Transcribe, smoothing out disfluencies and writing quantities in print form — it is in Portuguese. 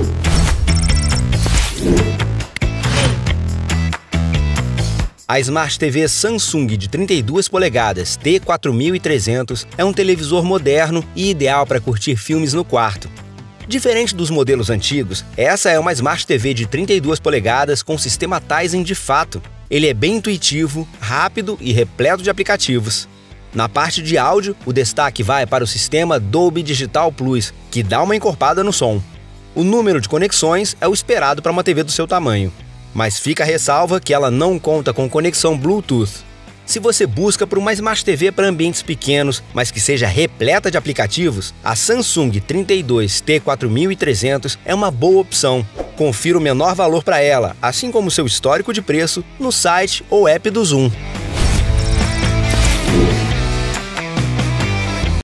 A Smart TV Samsung de 32 polegadas T4300 é um televisor moderno e ideal para curtir filmes no quarto. Diferente dos modelos antigos, essa é uma Smart TV de 32 polegadas com sistema Tizen de fato. Ele é bem intuitivo, rápido e repleto de aplicativos. Na parte de áudio, o destaque vai para o sistema Dolby Digital Plus, que dá uma encorpada no som. O número de conexões é o esperado para uma TV do seu tamanho. Mas fica a ressalva que ela não conta com conexão Bluetooth. Se você busca por uma Smart TV para ambientes pequenos, mas que seja repleta de aplicativos, a Samsung 32 T4300 é uma boa opção. Confira o menor valor para ela, assim como seu histórico de preço, no site ou app do Zoom.